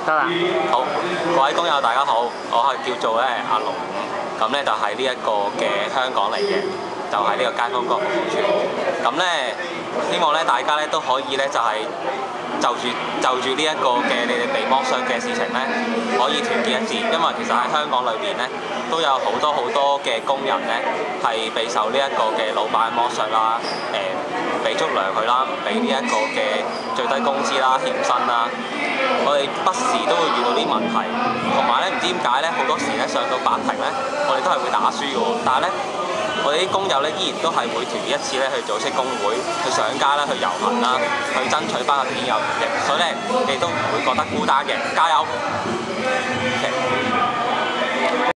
得啦。 好，各位工友大家好，我係叫做阿龍，咁咧就係呢一個嘅香港嚟嘅，就喺呢個街坊角服務處。咁咧希望咧大家咧都可以咧就係就住呢一個嘅你哋被剝削嘅事情咧，可以團結一致，因為其實喺香港裏邊咧都有好多嘅工人咧係備受呢一個嘅老闆剝削啦，俾足糧佢啦，唔俾呢一個嘅最低工資啦、欠薪啦。我哋不時都會遇到啲問題，同埋咧唔知點解咧，好多時咧上到法庭咧，我哋都係會打輸嘅喎。但係咧，我哋啲工友咧依然都係會團結一次咧去組織工會，去上街啦，去遊行啦，去爭取翻個應有權益。所以咧，你都唔會覺得孤單嘅，加油！